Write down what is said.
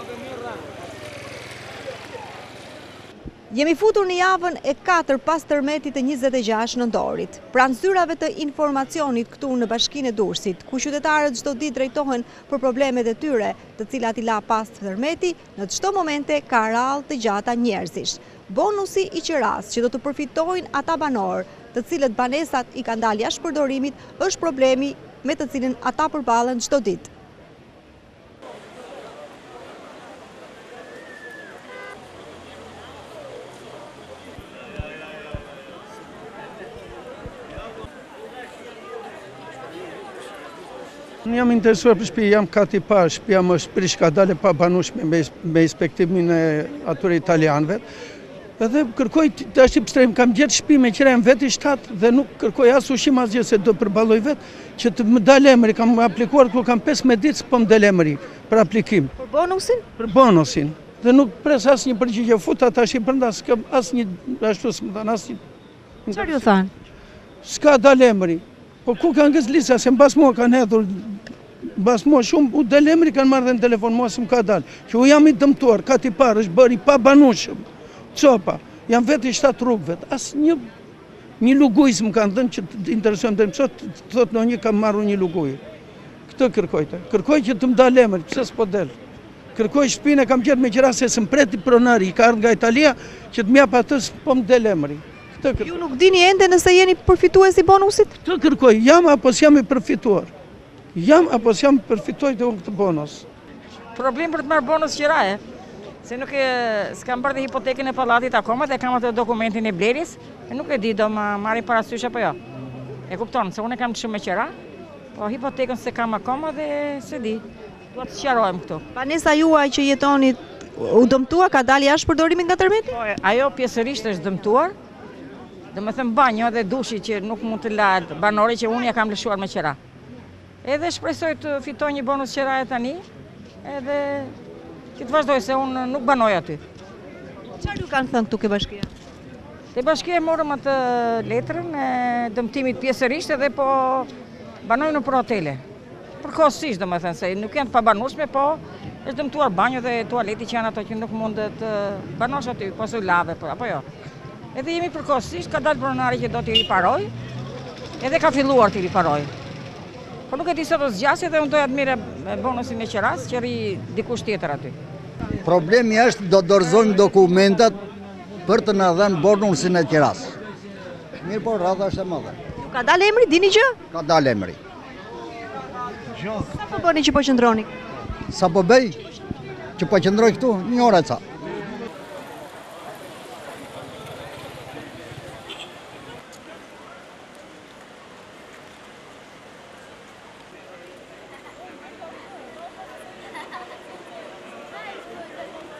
Jemi futur në javën e 4 pas tërmetit të 26 nëntorit. Pranë zyrave të informacionit këtu në Bashkinë e Durrësit, ku qytetarët çdo ditë drejtohen për problemet e tyre, të cilat i la pas tërmeti, në çdo momente ka rallë të gjata njerëzish. Bonusi i qiras që do të përfitojnë ata banorë, të cilët banesat i kanë dalë jashtë përdorimit, është problemi me të cilin ata përballen çdo ditë. Unë jam interesuar për shtëpi, jam kati pa, shtëpia më shprish ka dalë pa banueshme me inspektimin e atyre italianëve. Edhe kërkoj tash pstrem, kam gjetë shtëpi me qirem veti 7 dhe nuk kërkoj as ushqim asgjë se do përballoj vetë që të më dalë emri, kam aplikuar kur kam 15 ditë s'po më del emri për aplikim. Për bonusin? Për bonusin. Dhe nuk pres asnjë përgjigje, futa tash i brenda, s'kam asnjë ashtu s'm dhan asnjë. Çfarë ju thanë? S'ka dalë emri. Po ku kanë gëz lista, se mbas mua kanë hedhur, mbas mua shumë, u del emri kanë marrë dhe në telefon, mua s'm ka dalë. Që u jam i dëmtuar, kati parë, është bëri pa banueshëm, copa, jam vetë i 7 rrugëve, as një luguj s'm kanë dhënë që të interesojmë dhe mësot, të thotë në një kam marru një luguj. Këtë kërkojte, kërkoj që të më dalë emri, pëse s'po del. Kërkoj shtëpinë, kam gjetë me qira se së mpreti pronari, i ka ardhur nga Italia, që të mjap atë s'po më del emri. Ju nuk dini ende nëse jeni përfitues i bonusit? Të kërkoj, jam apo s'jam i përfituar? Jam apo s'jam përfituar të unë këtë bonus? Problem për të marrë bonus qiraje, se nuk s'kam bërë dhe hipotekën e pallatit akoma dhe kam atë dokumentin e blerjes, e nuk e di do më marri parasysh apo jo. E kupton, se unë kam të shumë me qira, po hipotekën se kam akoma dhe se di, duhet të sqarojmë këtu. Banesa juaj që jetoni u dëmtua, ka dalë jashtë përdorimit nga tërmeti? Po, ajo pjesërisht është dëmtuar, dhe me thëmë banjo dhe dushi që nuk mund të latë banori që unë ja kam lëshuar me qira. Edhe shpresoj të fitoj një bonus qiraje tani, edhe që të vazhdoj se unë nuk banoj aty. Çfarë ju kanë thënë këtu ke bashkia? Te bashkia morëm atë letrën e dëmtimit pjesërisht edhe po banojnë për hotele. Përkohësisht do me thënë, se nuk janë të pabanueshme, po është dëmtuar banjo dhe tualeti që janë ato që nuk mund të banosh aty, po së lave, apo jo. Edhe jemi përkohësisht, ka dalë pronari që do t'i riparoj, edhe ka filluar t'i riparoj. Po nuk e di se do zgjasë dhe unë doja të mire bonusin e qiras që ri dikush tjetër aty. Problemi është do dorëzojmë dokumentat për të na dhënë bonusin e qiras. Mirë po, radha është e madhe. Ju ka dalë emri, dini gjë? Ka dalë emri. Sa po bëni që po qëndroni? Sa po bëj që po qëndroj këtu, një orë e ca.